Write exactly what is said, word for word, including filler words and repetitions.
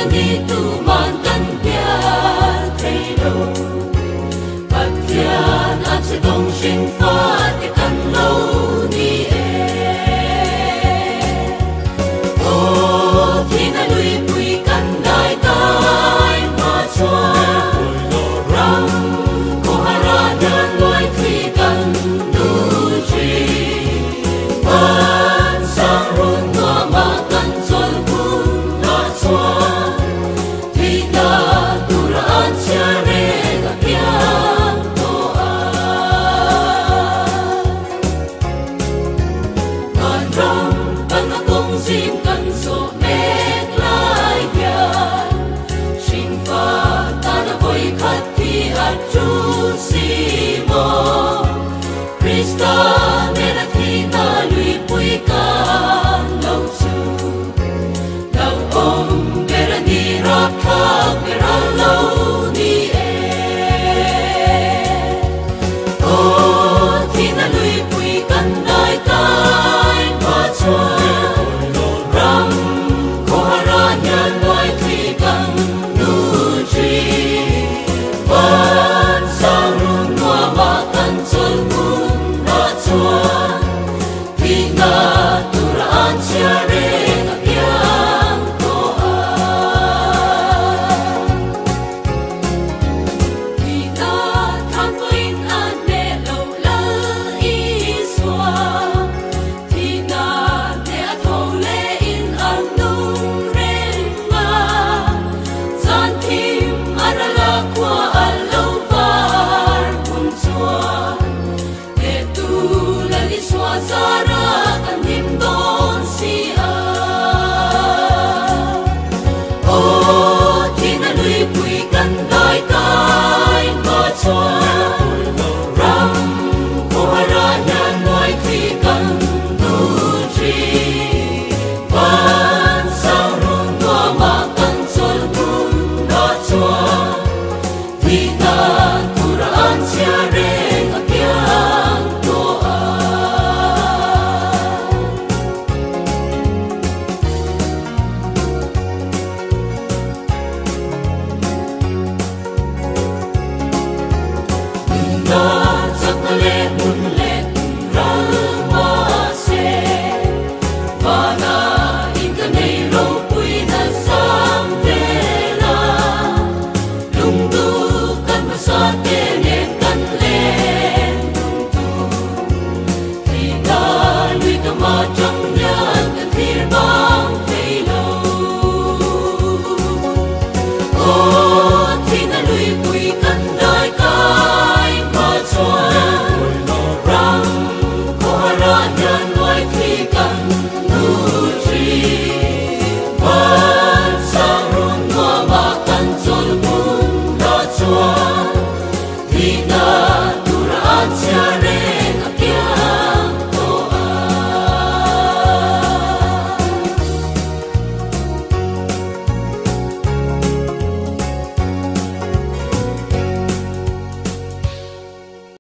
ni tu man kan pia thei lo pathian a che dong shin fa te kan lo ni e o thi na lui pui kan dai tai ma chua ram ko hara dan loi thi kan nu chi ban sang run no ma kan chol kun na chua thi na tu ra an cha re ga pia to a man ram kan na kong sim kan so mek lai ya shin fa ta na voi khat thi a chu si mo Krista me na thi na lui pui ka lo chu đâu om bera ni ra kha bera lo ni e o thi na lui pui kan dai tai ma chua ram ko hara nyan loi thi kan nu chi ban sang run no ma kan chol kun na chua thi na tu ra an chia re na piang to a thi na tham ko in an ne lo la i swa thi na ne a tho le in an nung ren ma san thim ara la kwa al lo var kun chua e tu la li swa zara kan him don si a o thi na lui pui kan dai tai ma chua